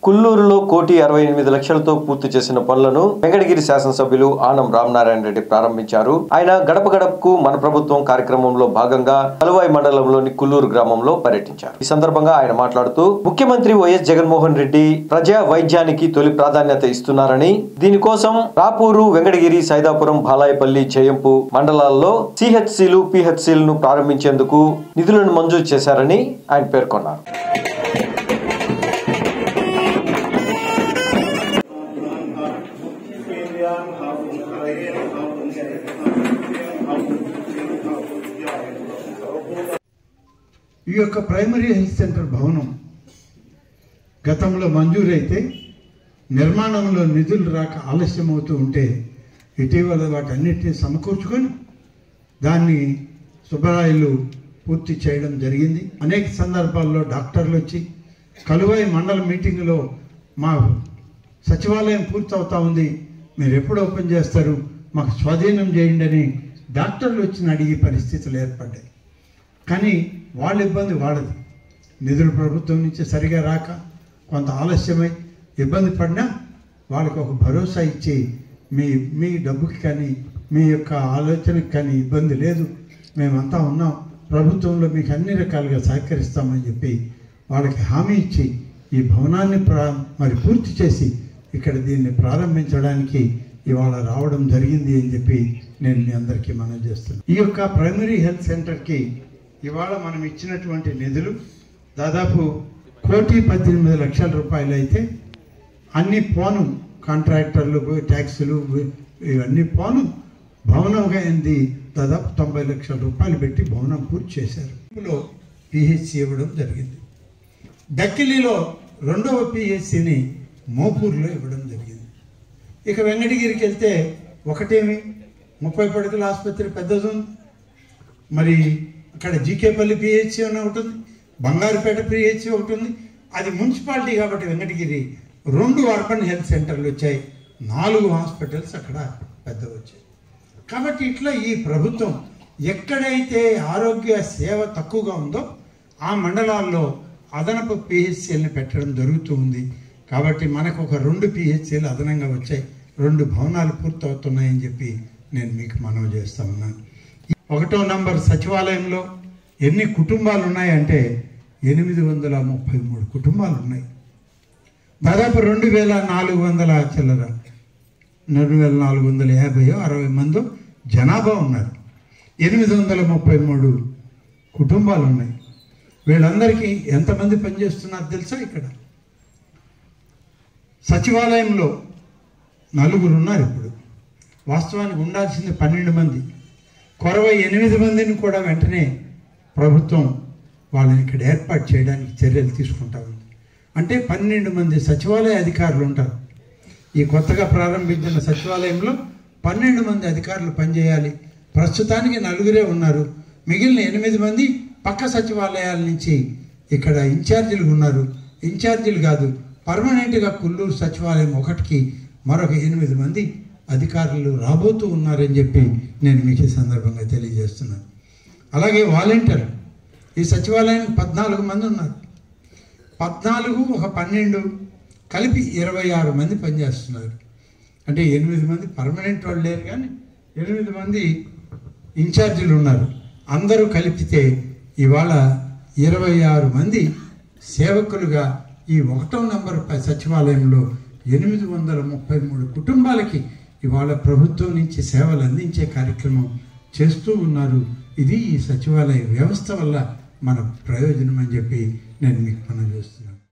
కుల్లూరులో 1,68,00,000తో పూర్తి చేసిన పనులను వెంకటగిరి శాసనసభ్యులు ఆనం రామనారాయణ రెడ్డి ప్రారంభించారు. ఆయన గడప గడపకు మన ప్రభుత్వం కార్యక్రమంలో భాగంగా కలువాయి మండలంలోని కుల్లూరు గ్రామంలో పర్యటించారు. ఈ సందర్భంగా ఆయన మాట్లాడుతూ ముఖ్యమంత్రి వైఎస్ జగన్మోహన్ రెడ్డి ప్రజా వైద్యానికి తొలి ప్రాధాన్యత ఇస్తున్నారని, దీనికోసం రాపూరు, వెంకటగిరి, సైదాపురం, బాలాయపల్లి, జయంపు మండలాల్లో సిహెచ్సిలు, పిహెచ్సిలను ప్రారంభించేందుకు నిధులను మంజూరు చేశారని ఆయన పేర్కొన్నారు. ఈ యొక్క ప్రైమరీ హెల్త్ సెంటర్ భవనం గతంలో మంజూరైతే నిర్మాణంలో నిధులు రాక ఆలస్యం అవుతూ ఉంటే ఇటీవల వాటన్నిటిని సమకూర్చుకొని దాన్ని శుభరాయిలు పూర్తి చేయడం జరిగింది. అనేక సందర్భాల్లో డాక్టర్లు వచ్చి కలువాయి మండల మీటింగ్లో మా సచివాలయం పూర్తవుతా ఉంది, మీరు ఎప్పుడు ఓపెన్ చేస్తారు, మాకు స్వాధీనం చేయండి అని డాక్టర్లు వచ్చి అడిగే పరిస్థితులు ఏర్పడ్డాయి. కానీ వాళ్ళ ఇబ్బంది వాళ్ళది. నిధులు ప్రభుత్వం నుంచి సరిగా రాక కొంత ఆలస్యమై ఇబ్బంది పడినా వాళ్ళకి ఒక భరోసా ఇచ్చి మీ డబ్బుకి కానీ మీ యొక్క ఆలోచనకి కానీ ఇబ్బంది లేదు, మేమంతా ఉన్నాం, ప్రభుత్వంలో మీకు అన్ని రకాలుగా సహకరిస్తామని చెప్పి వాళ్ళకి హామీ ఇచ్చి ఈ భవనాన్ని మరి పూర్తి చేసి ఇక్కడ దీన్ని ప్రారంభించడానికి ఇవాళ రావడం జరిగింది అని చెప్పి నేను మీ అందరికీ మనవి చేస్తున్నాను. ఈ యొక్క ప్రైమరీ హెల్త్ సెంటర్కి ఇవాళ మనం ఇచ్చినటువంటి నిధులు దాదాపు 1,18,00,000 రూపాయలు అయితే అన్ని పోను కాంట్రాక్టర్లు, ట్యాక్సులు ఇవన్నీ పోను భవనంగా అయింది. దాదాపు 90 లక్షల రూపాయలు పెట్టి భవనం పూర్తి చేశారు. పిహెచ్సి ఇవ్వడం జరిగింది. డక్కిలిలో 2వ పిహెచ్సిని మోపూర్లో ఇవ్వడం జరిగింది. ఇక వెంకటగిరికి వెళ్తే ఒకటేమి 30 పడకల ఆసుపత్రి పెద్దది ఉంది, మరి అక్కడ జీకేపల్లి పిహెచ్సి అని ఒకటి ఉంది, బంగారుపేట పిహెచ్సి ఒకటి ఉంది. అది మున్సిపాలిటీ కాబట్టి వెంకటగిరి 2 అర్బన్ హెల్త్ సెంటర్లు వచ్చాయి, 4 హాస్పిటల్స్ అక్కడ పెద్దవి వచ్చాయి. కాబట్టి ఇట్లా ఈ ప్రభుత్వం ఎక్కడైతే ఆరోగ్య సేవ తక్కువగా ఉందో ఆ మండలాల్లో అదనపు పిహెచ్సిల్ని పెట్టడం జరుగుతూ ఉంది. కాబట్టి మనకు ఒక 2 పిహెచ్సిలు అదనంగా వచ్చాయి, 2 భవనాలు పూర్తవుతున్నాయని చెప్పి నేను మీకు మనవి చేస్తా ఉన్నాను. 1వ నంబర్ సచివాలయంలో ఎన్ని కుటుంబాలు ఉన్నాయంటే 833 కుటుంబాలు ఉన్నాయి. దాదాపు 2,400 చిల్లర 2,450-60 మంది జనాభా ఉన్నారు. 833 కుటుంబాలు ఉన్నాయి. వీళ్ళందరికీ ఎంతమంది పనిచేస్తున్నారు తెలుసా? ఇక్కడ సచివాలయంలో 4 ఉన్నారు. ఇప్పుడు వాస్తవానికి ఉండాల్సింది 12 మంది, కొరవ 8 మందిని కూడా వెంటనే ప్రభుత్వం వాళ్ళని ఇక్కడ ఏర్పాటు చేయడానికి చర్యలు తీసుకుంటా ఉంది. అంటే 12 మంది సచివాలయ అధికారులు ఉంటారు. ఈ కొత్తగా ప్రారంభించిన సచివాలయంలో 12 మంది అధికారులు పనిచేయాలి. ప్రస్తుతానికి 4 ఉన్నారు, మిగిలిన 8 మంది పక్క సచివాలయాల నుంచి ఇక్కడ ఇన్ఛార్జీలు ఉన్నారు. ఇన్ఛార్జీలు కాదు, పర్మనెంట్గా కుల్లూరు సచివాలయం ఒకటికి మరొక 8 మంది అధికారులు రాబోతూ ఉన్నారని చెప్పి నేను మీకు ఈ సందర్భంగా తెలియజేస్తున్నాను. అలాగే వాలంటీర్లు ఈ సచివాలయానికి 14 మంది ఉన్నారు. 14 ఒక 12 కలిపి 26 మంది పనిచేస్తున్నారు. అంటే 8 మంది పర్మనెంట్ వాళ్ళు లేరు, కానీ 8 మంది ఇన్ఛార్జీలు ఉన్నారు. అందరూ కలిపితే ఇవాళ 26 మంది సేవకులుగా ఈ 1వ నంబర్ సచివాలయంలో 833 కుటుంబాలకి ఇవాళ ప్రభుత్వం నుంచి సేవలు అందించే కార్యక్రమం చేస్తూ ఉన్నారు. ఇది ఈ సచివాలయ వ్యవస్థ వల్ల మన ప్రయోజనం అని చెప్పి నేను మీకు మనం చేస్తున్నాను.